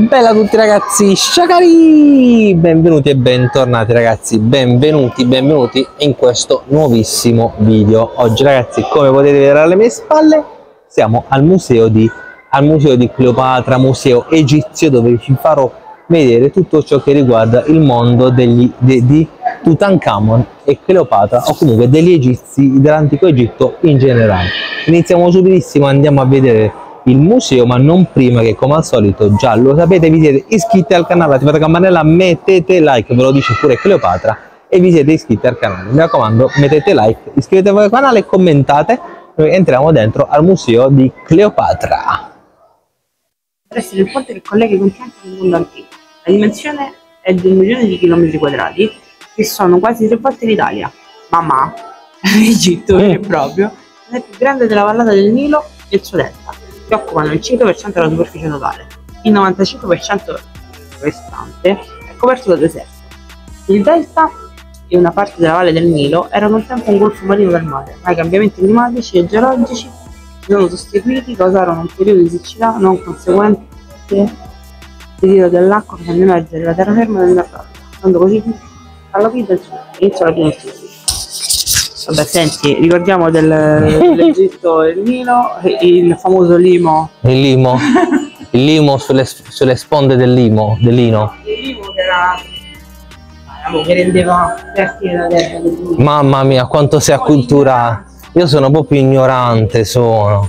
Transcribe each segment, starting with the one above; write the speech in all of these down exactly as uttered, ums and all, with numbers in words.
Bella a tutti ragazzi, sciacari! Benvenuti e bentornati ragazzi, benvenuti, benvenuti in questo nuovissimo video. Oggi ragazzi, come potete vedere alle mie spalle, siamo al museo di, al museo di Cleopatra, museo egizio, dove vi farò vedere tutto ciò che riguarda il mondo degli, de, di Tutankhamon e Cleopatra, o comunque degli egizi, dell'antico Egitto in generale. Iniziamo subitissimo, andiamo a vedere il museo, ma non prima che, come al solito, già lo sapete, vi siete iscritti al canale, attivate la campanella, mettete like, ve lo dice pure Cleopatra, e vi siete iscritti al canale. Mi raccomando, mettete like, iscrivetevi al canale e commentate. Noi entriamo dentro al museo di Cleopatra. Essere il ponte che collega i continenti del mondo antico. La dimensione è di un milione di chilometri quadrati, che sono quasi tre volte l'Italia. Mamma, l'Egitto vero e proprio, è il più grande della vallata del Nilo e il suo delta, che occupano il cinque per cento della superficie totale. Il novantacinque per cento restante è coperto da deserto. Il delta e una parte della valle del Nilo erano un tempo un golfo marino del mare, ma i cambiamenti climatici e geologici si sono sostituiti, causarono un periodo di siccità non conseguente al ritiro dell'acqua facendo emergere la terraferma del nord, dando così alla vita del sud, inizio alla prima stagione. Vabbè, senti, ricordiamo del, dell'Egitto e il Nilo, il famoso limo. Il limo, il limo sulle, sulle sponde del limo, del lino. Il limo che era, che rendeva fertile la terra del limo. Mamma mia, quanto sei acculturato. Io sono proprio ignorante, sono.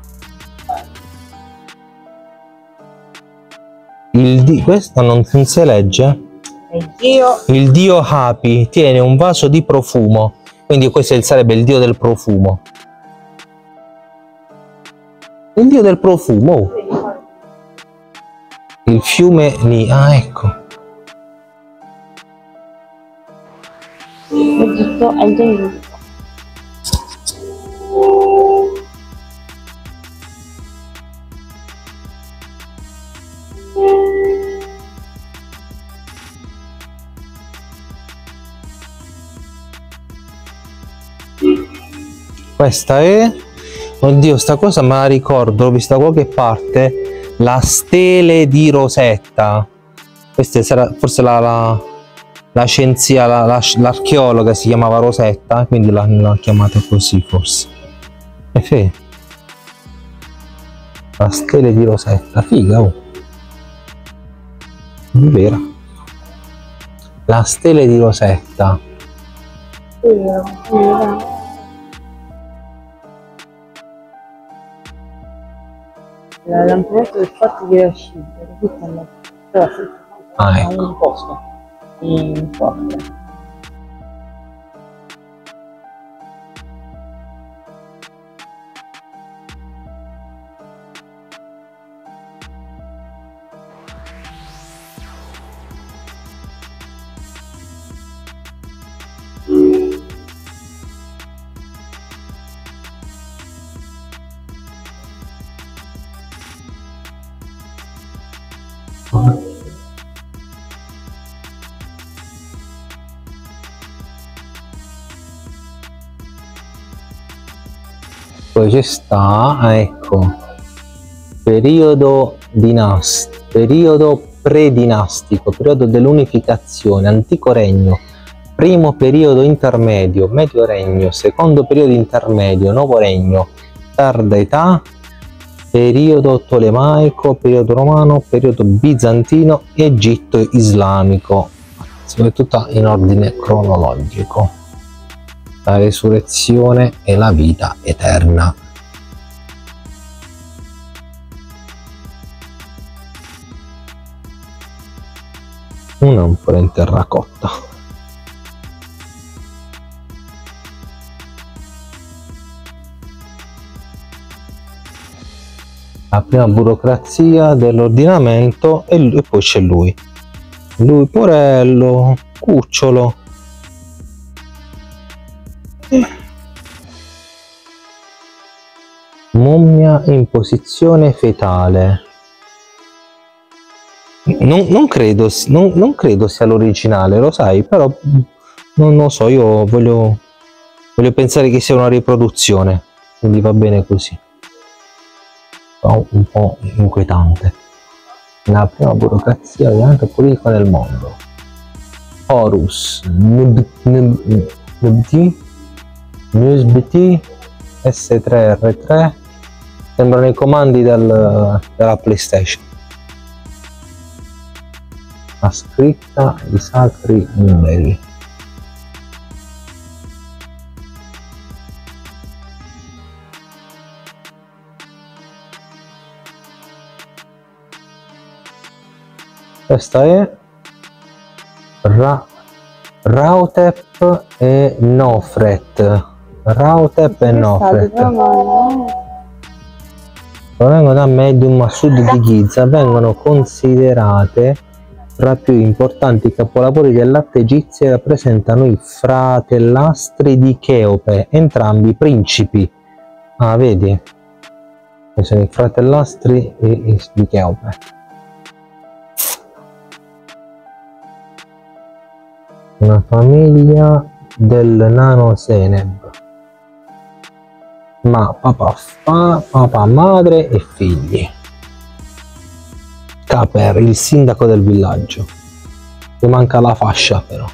Il di questo non, non si legge? Il dio. Il dio Hapi tiene un vaso di profumo. Quindi questo sarebbe il dio del profumo. Il dio del profumo. Il fiume Ni. Ah, ecco. L'Egitto è il dio di Questa è, oddio, sta cosa me la ricordo, l'ho vista da qualche parte, la stele di Rosetta. Questa sarà forse la, la, la scienziata, l'archeologa la, si chiamava Rosetta, quindi l'ha chiamata così forse. E fe. La stele di Rosetta, figa, oh. Vera. La stele di Rosetta. La lampione del fatto di ascendere, tutto andato, però ah, ecco. Un posto in forte. Poi ci sta, ecco, periodo dinastico, periodo predinastico, periodo dell'unificazione, antico regno, primo periodo intermedio, medio regno, secondo periodo intermedio, nuovo regno, tarda età, periodo tolemaico, periodo romano, periodo bizantino, Egitto islamico, soprattutto in ordine cronologico. La resurrezione e la vita eterna. Un'ampora in terracotta. La prima burocrazia dell'ordinamento e, e poi c'è lui. Lui porello, cucciolo. Mummia in posizione fetale. Non, non, credo, non, non credo sia l'originale, lo sai, però non lo so, io voglio, voglio pensare che sia una riproduzione, quindi va bene così. Un po' inquietante. la prima burocrazia ovviamente politica del mondo. Horus, N B T, NewsBT, S tre R tre, sembrano i comandi del, della PlayStation. La scritta di sacri numeri. Questa è Ra Rautep e Nofret. Rautep e Nofret provengono da Medium a sud di Giza, vengono considerate tra i più importanti capolavori dell'arte egizia e rappresentano i fratellastri di Cheope, entrambi principi. Ah, vedi? Sono i fratellastri di Cheope. Una famiglia del nano Seneb, ma papà, fa, papà, madre e figli. Caper, il sindaco del villaggio, mi manca la fascia però,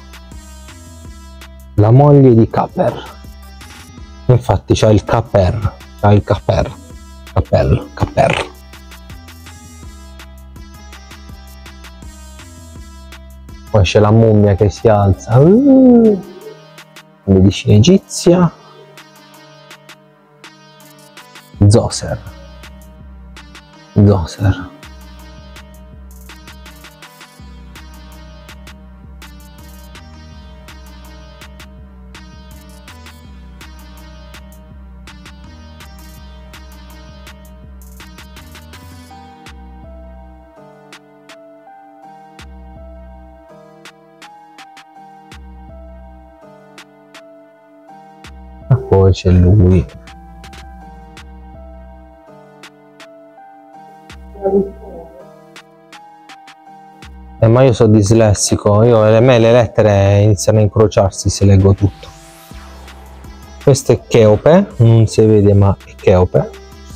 la moglie di Caper, infatti c'ha il Caper, c'ha il Caper, Capel, Caper. Poi c'è la mummia che si alza, uh, medicina egizia, Zoser, Zoser. Poi c'è lui. Eh, ma io sono dislessico, io, a me le lettere iniziano a incrociarsi se leggo tutto. Questo è Cheope, non si vede ma è Cheope.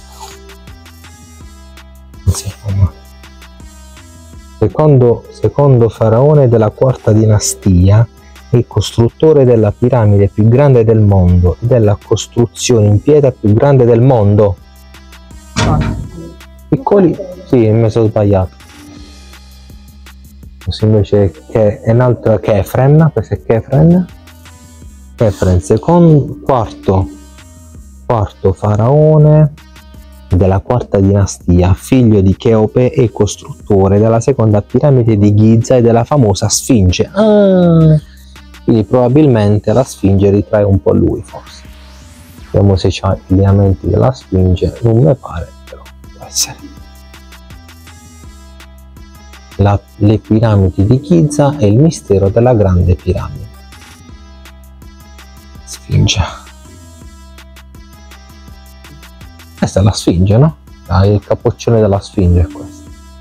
Insomma. Secondo, secondo faraone della quarta dinastia, il costruttore della piramide più grande del mondo, della costruzione in pietra più grande del mondo. Piccoli, sì, mi sono sbagliato. Questo invece che è un'altra Kefren, questo è Kefren. Kefren, secondo, quarto, quarto faraone della quarta dinastia, figlio di Cheope e costruttore della seconda piramide di Giza e della famosa Sfinge. Ah! Quindi probabilmente la Sfinge ritrae un po' lui, forse. Vediamo se c'ha i lineamenti della Sfinge, non mi pare, però può essere. La, le piramidi di Giza e il mistero della grande piramide. Sfinge. Questa è la Sfinge, no? Ah, il capoccione della Sfinge è questo.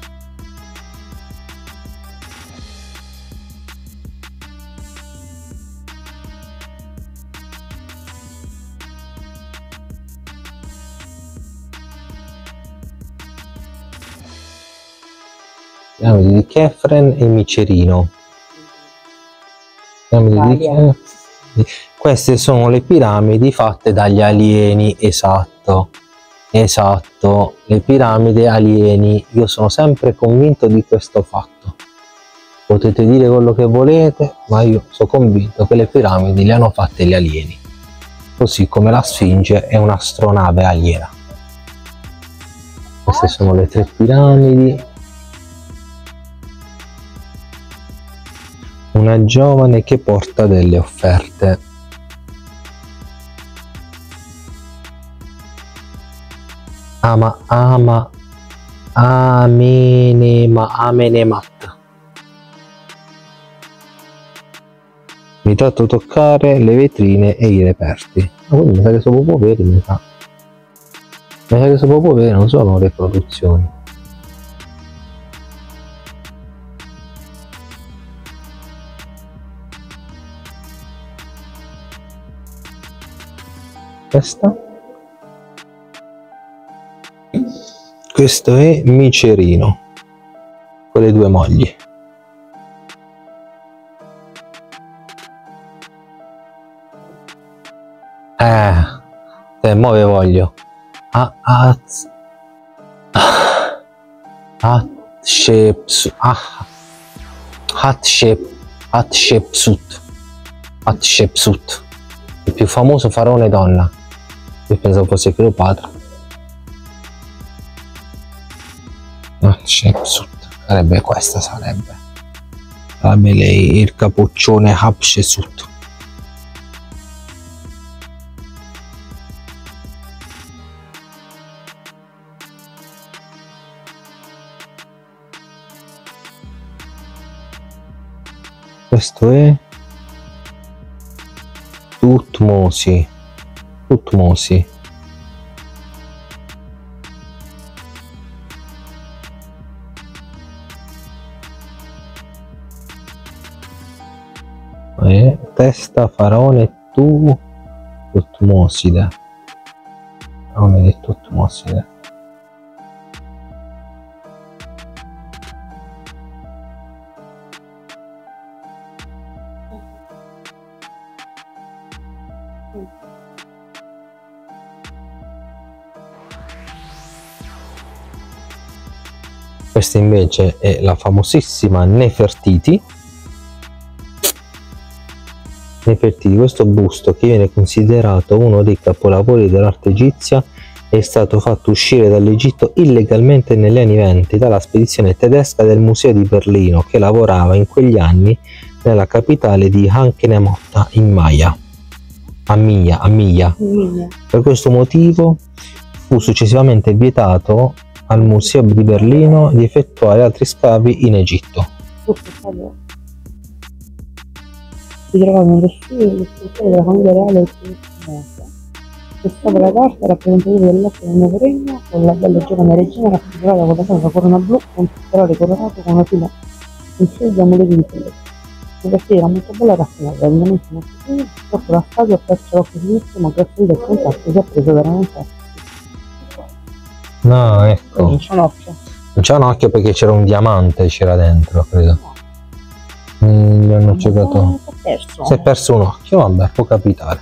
Piramidi di Kefren e Micerino. Piramidi di Kefren. Queste sono le piramidi fatte dagli alieni, esatto, esatto, le piramidi alieni. Io sono sempre convinto di questo fatto. Potete dire quello che volete, ma io sono convinto che le piramidi le hanno fatte gli alieni, così come la Sfinge è un'astronave aliena. Queste sono le tre piramidi. Una giovane che porta delle offerte. Ama, ama, amenema, amenemat. Mi tratto toccare le vetrine e i reperti. Ma quindi mi sa che sono proprio veri, mi sa. Mi sa che sono proprio veri, non sono riproduzioni. Questa. Questo è Micerino. con le due mogli. Eh, te muove voglio. Ah, ah, ah, Hatshepsut, ah, Hatshep, Hatshepsut, Hatshepsut, il più famoso faraone donna. Io pensavo fosse Cleopatra. Hatshepsut, sarebbe questa, sarebbe. Sarebbe lei, il capoccione Hatshepsut. Questo è Tutmosi, Tutmosi. Eh, testa faraone tu Tutmoside, faraone di Tutmoside. Questa invece è la famosissima Nefertiti. Nefertiti, questo busto che viene considerato uno dei capolavori dell'arte egizia, è stato fatto uscire dall'Egitto illegalmente negli anni venti dalla spedizione tedesca del Museo di Berlino, che lavorava in quegli anni nella capitale di Ankhenamoth in Maya, a Mia, a Mia. Per questo motivo fu successivamente vietato al Museo di Berlino di effettuare altri scavi in Egitto. Si trovavano lo studio dello scultore della famiglia reale del Mose, che sopra la carta rappresentativa dell'atto del nuovo regno, con la bella giovane regina raffigurata con la sua corona blu e un pistolare colorato con una fila in di amuleti di pelle. La vestita era molto bella e raffinata, ovviamente molto fine, purtroppo la statua ha perso l'occhio sinistro, ma grazie al contatto si è preso veramente. No, ecco. Non c'è un occhio. Non c'è un occhio perché c'era un diamante, c'era dentro, credo. Mm, gli hanno giocato. Si è perso. Si è perso un occhio, vabbè, può capitare.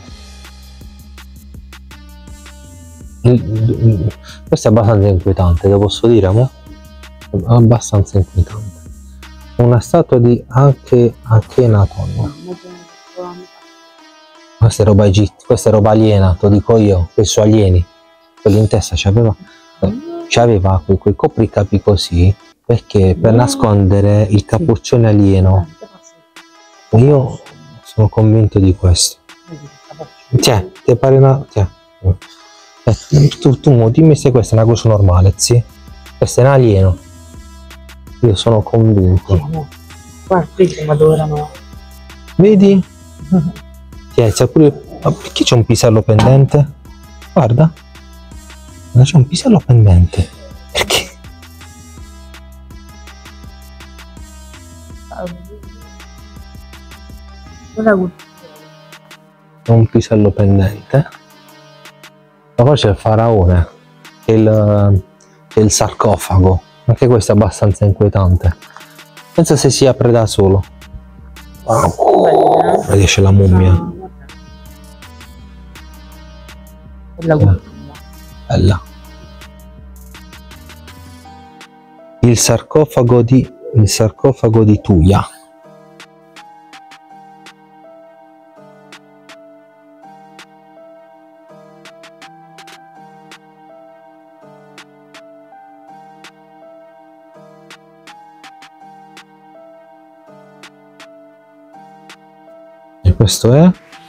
Questo è abbastanza inquietante, lo posso dire, mo? È abbastanza inquietante. Una statua di anche Akhenaton. Questa è roba egizia, questa è roba aliena, te lo dico io, quei suoi alieni. Quelli in testa c'aveva, c'aveva quei, quei copricapi così, perché per nascondere il cappuccione alieno. Io sono convinto di questo. Tiè, ti pare una... Tiè. Eh, tu, tu dimmi se questa è una cosa normale, sì? Questo è un alieno. Io sono convinto. Guarda, come adorano. Vedi? Tiè, c'è pure... Ma perché c'è un pisello pendente? Guarda. C'è un pisello pendente. Perché? C'è un pisello pendente. Ma poi c'è il faraone, che è il, che è il sarcofago. Anche questo è abbastanza inquietante. Pensa se si apre da solo. Oh, vedi c'è la mummia. Bella. Bella. Il sarcofago di il sarcofago di Tuya. E questo è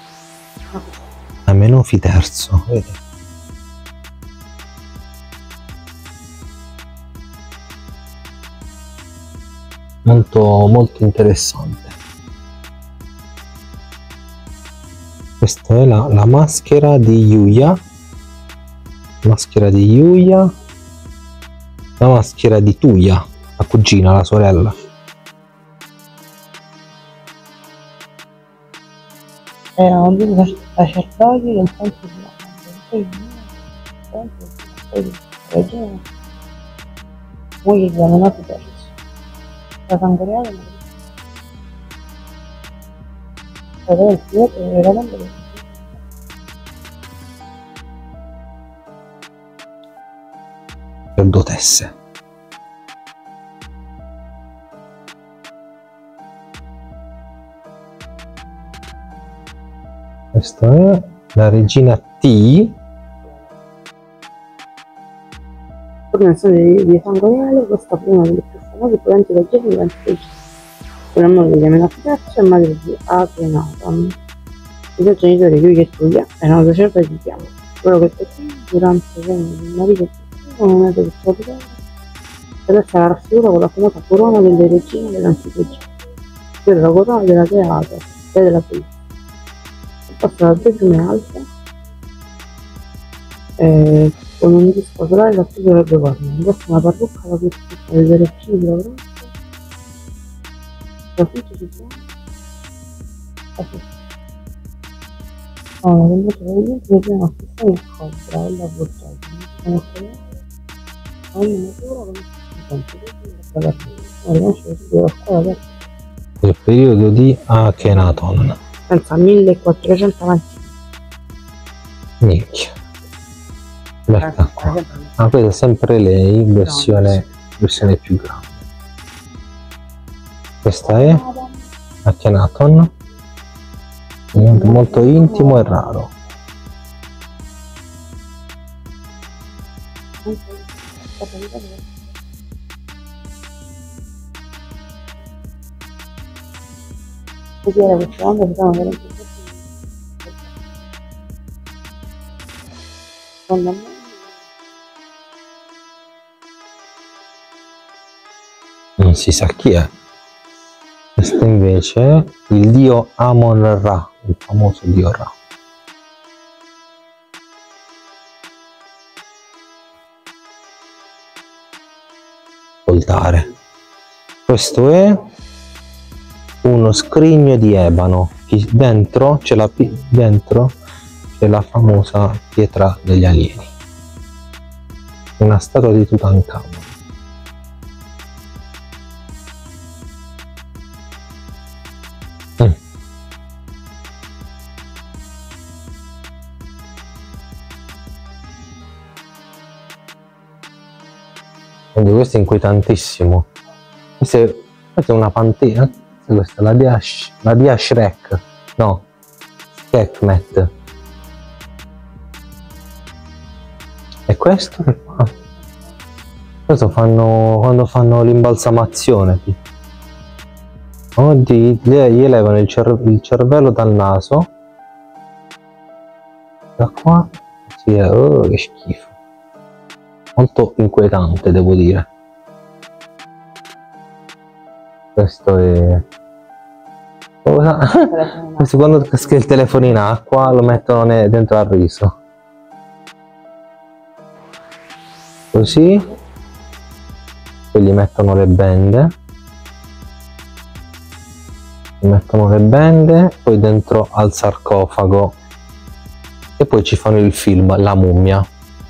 Amenofi terzo, vedi? Molto, molto interessante. Questa è la, la maschera di Yuya, maschera di Yuya, la maschera di Tuya, la cugina, la sorella. Erano due sacerdoti del tempio di Moglie di Amenofi terzo. La sangriale ma vedere il filetto e veramente sacerdotesse. Questa è la regina T. formazione di, di sangriale, questa prima delle più famose potenti leggeri di antichi. Con il nome di Amenafitezza e madre di Akhenaton. I suoi genitori, lui e Tulia, erano sacerdoti di Chiamo. Quello che Totino, durante il regno del marito con un metodo straordinario, celeste la raffigura con la famosa corona delle regine dell'antico Egitto, ovvero la corona della Teata e della Politica. Posta da due piume alte, eh, con un disco solare racchiuso dalle due corna, indossa una parrucca da cui spiccano delle orecchini di lavoro, la fice ci sono, la fice. Ha una temperatura di vento che viene a fissare il cobra e la voltaggio, non si conosce ogni misura come si sente la carriera, non riconosce subito la scuola aperta. Il periodo di Akhenaton. Pensa millequattrocento avanti. Minchia. Guarda qua. Ah, questa è sempre lei, versione, versione più grande. Questa è Akhenaton. Molto intimo e raro. Così era questa onda, si chiama veramente secondo me non si sa chi è. Questo invece è il dio Amon-Ra, il famoso dio Ra. Voltare. Questo è uno scrigno di ebano. Dentro c'è la, dentro c'è la famosa pietra degli alieni. Una statua di Tutankhamon. Mm. Quindi questo è inquietantissimo. Questo è, questa è una pantera. Questa è la dia, la dia Shrek. No, Sekhmet. E questo che fa? Questo fanno quando fanno l'imbalsamazione. Oggi gli elevano il, cer il cervello dal naso. Da qua. Sì, oh, che schifo. Molto inquietante, devo dire. Questo è... Cosa? Questo quando casca il telefono in acqua lo mettono dentro al riso. Così. Poi gli mettono le bende. Gli mettono le bende, poi dentro al sarcofago. E poi ci fanno il film, La mummia.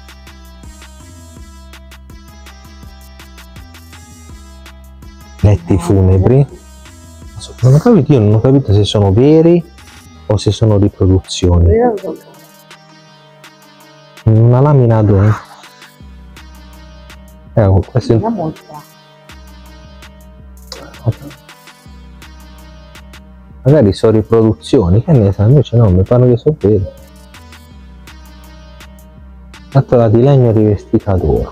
Letti funebri. Non ho capito, io non ho capito se sono veri o se sono riproduzioni. Una lamina d'oro. Eh, questo è... Magari sono riproduzioni, che ne sa, invece no, mi pare che sono veri. Scatola di legno rivestita d'oro.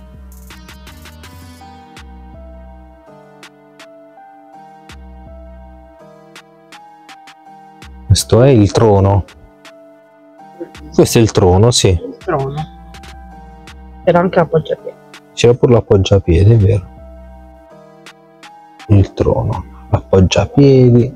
Questo è il trono. Questo è il trono, sì. Il trono. C'era anche l'appoggiapiede. C'era pure l'appoggiapiede, è vero. Il trono, l'appoggiapiedi.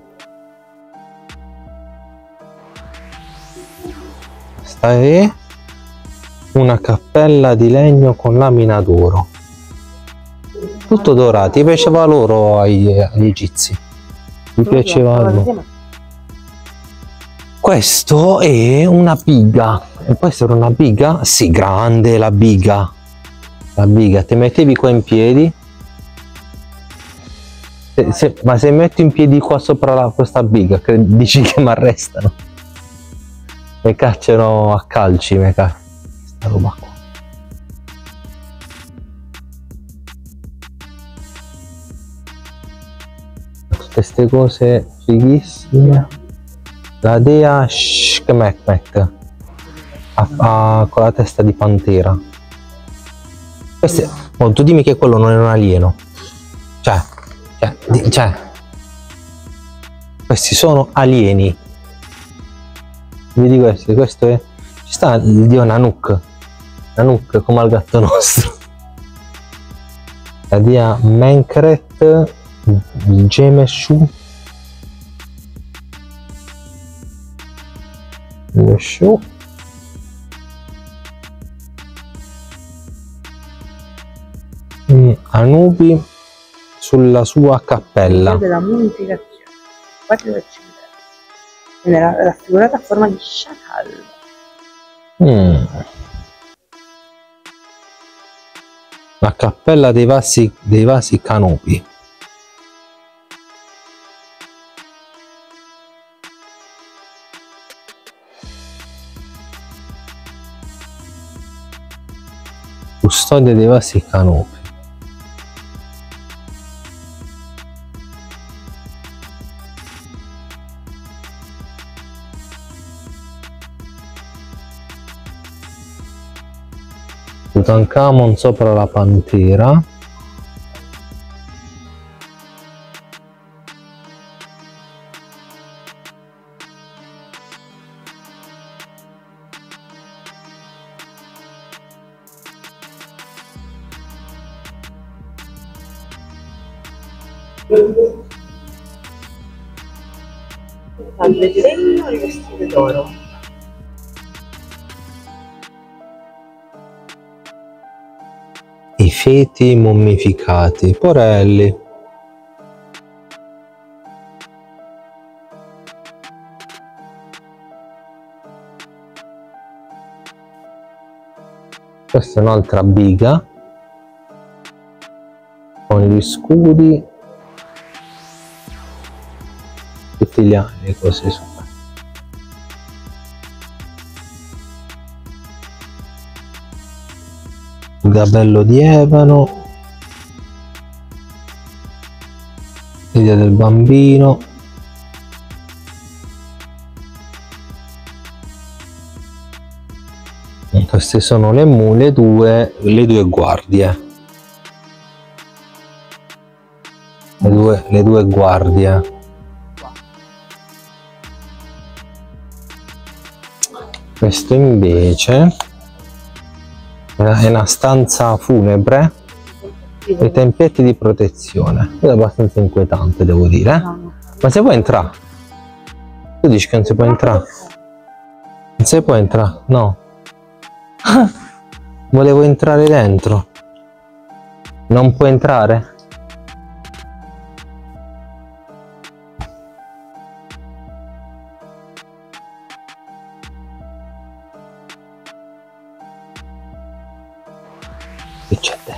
Questa è una cappella di legno con lamina d'oro. Tutto dorato, gli piaceva loro agli, agli egizi. Gli piaceva loro. Questo è una biga. E questa era una biga? Sì, grande la biga. La biga, ti mettevi qua in piedi Se, se, ma se metto in piedi qua sopra la, questa biga, dici che mi arrestano? Mi cacciano a calci, mi cacciano. Questa roba qua. Tutte queste cose fighissime. La dea Shkmekmek con la testa di pantera. Queste, oh, tu dimmi che quello non è un alieno. Cioè, cioè, di, cioè questi sono alieni. Vedi questi, questo è. Ci sta il dio Nanuk. Nanuk come al gatto nostro. La dea Menkret Gemeshu. Gemeshu. Anubi sulla sua cappella della munificazione, parte del cimitero, viene raffigurata a forma di sciacallo. mm. La cappella dei vasi dei vasi Canubi. Custodia dei vasi Canubi. Tutankhamon sopra la pantera. Al disegno rivestite d'oro. I feti mummificati, porelli. Questa è un'altra biga con gli scudi, tutti gli anni così su. Il gabello di ebano, l'idea del bambino, e queste sono le mule, due, le due guardie, le due, le due guardie. Questo invece è una stanza funebre e tempietti di protezione. È abbastanza inquietante, devo dire. Ma se puoi entrare? Tu dici che non si può entrare? Non si può entrare? No. Volevo entrare dentro. Non può entrare? Che c'è dentro?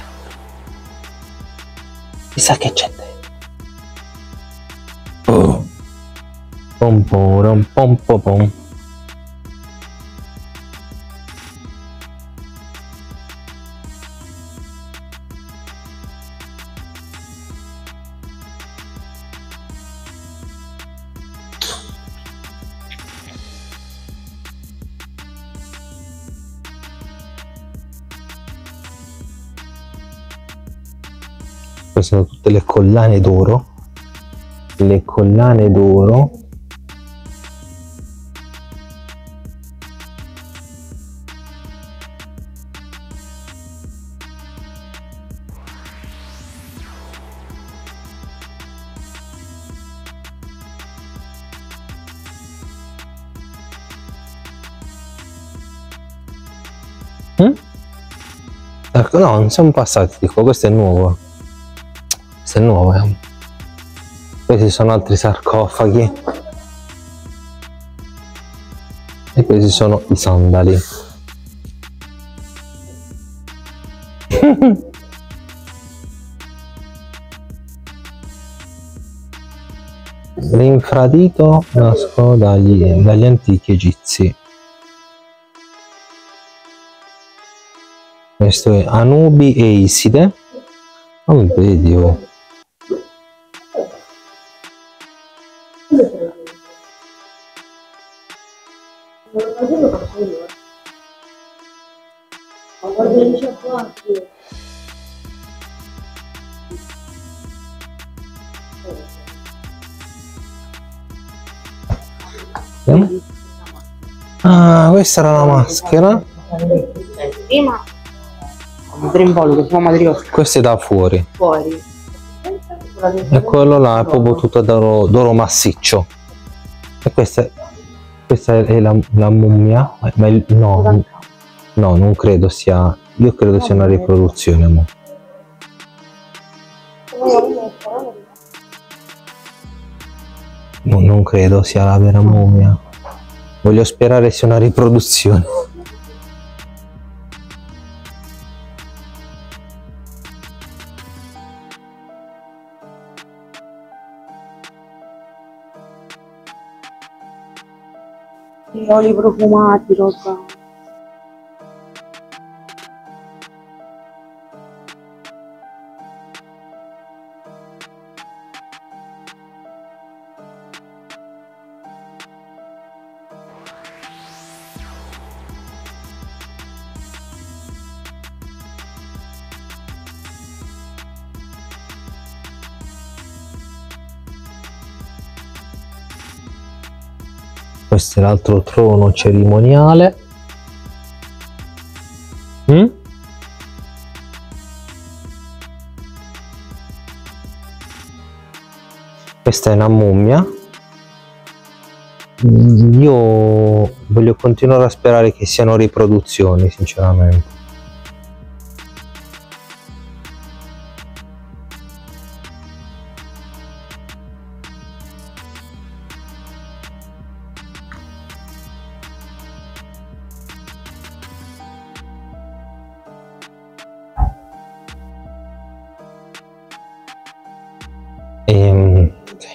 Chissà che c'è dentro. Oh. Pom pom pom pom pom. Queste sono tutte le collane d'oro, le collane d'oro mm? Ecco, no, non siamo passati, dico, questo è nuovo. Questo è nuovo, eh. Questi sono altri sarcofagi e questi sono i sandali. L'infradito nascono dagli, dagli antichi egizi. Questo è Anubi e Iside. Non vedi, oh. Ah, questa era la maschera. Prima un volo che siamo matriosca. Questo è da fuori. Fuori. E quello là è proprio tutto d'oro, d'oro massiccio. E questa è, questa è la, la mummia. Ma il, no, no, non credo sia. Io credo sia una riproduzione. Mo. No, non credo sia la vera mummia. Voglio sperare sia una riproduzione. Gli oli profumati, roba. Questo è l'altro trono cerimoniale. Mm? Questa è una mummia. Io voglio continuare a sperare che siano riproduzioni, sinceramente. Ehm,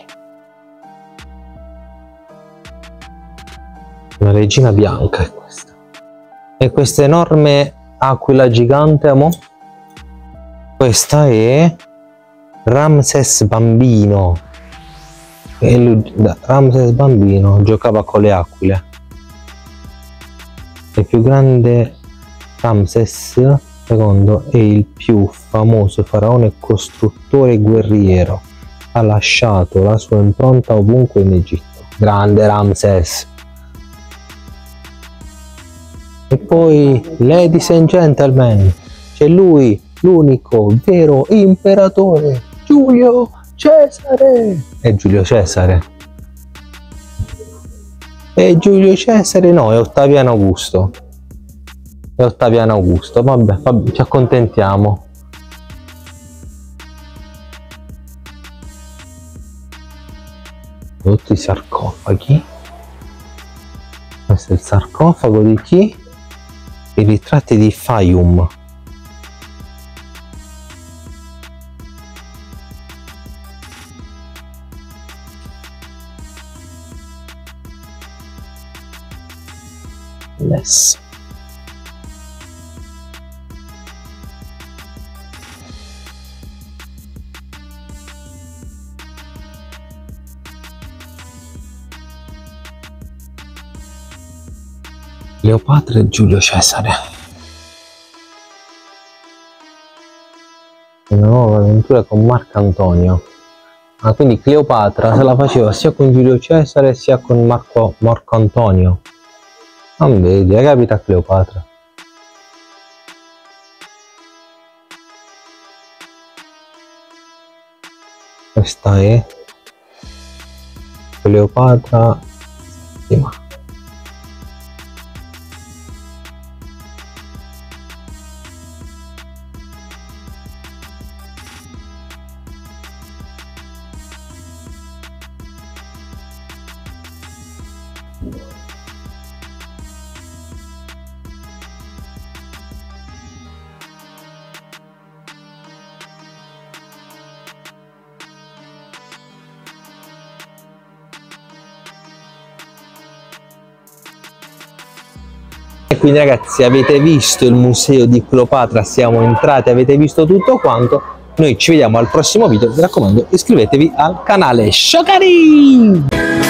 una regina bianca è questa. E questa enorme aquila gigante, amo? Questa è Ramses bambino. E lui, Ramses bambino giocava con le aquile. Il più grande Ramses secondo è il più famoso faraone costruttore guerriero. Ha lasciato la sua impronta ovunque in Egitto. Grande Ramses. E poi, ladies and gentlemen, c'è lui, l'unico vero imperatore, Giulio Cesare. È Giulio Cesare. È Giulio Cesare, no, è Ottaviano Augusto. È Ottaviano Augusto, vabbè, vabbè, ci accontentiamo. Tutti i sarcofagi. Questo è il sarcofago di chi? I ritratti di Fayum. Yes. Cleopatra e Giulio Cesare. Una nuova avventura con Marco Antonio. Ah, quindi Cleopatra se la faceva sia con Giulio Cesare sia con Marco, Marco Antonio. Non vedi, è capita a Cleopatra. Questa è Cleopatra settima. quindi ragazzi, avete visto il museo di Cleopatra, siamo entrati, avete visto tutto quanto. Noi ci vediamo al prossimo video, mi raccomando iscrivetevi al canale. Ciao cari!